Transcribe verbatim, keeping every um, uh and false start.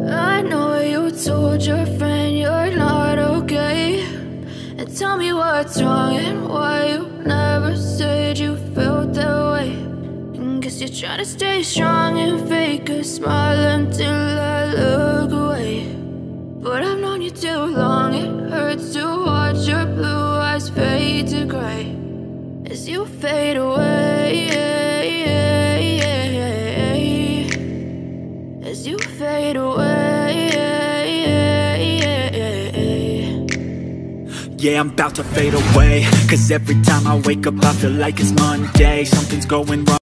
I know you told your friend you're not okay, and tell me what's wrong and why you never said you felt that way. And guess you're trying to stay strong and fake a smile until I look away. But I've known you too long, it hurts to watch your blue eyes fade to gray as you fade away, as you fade away. Yeah, I'm about to fade away, cause every time I wake up I feel like it's Monday. Something's going wrong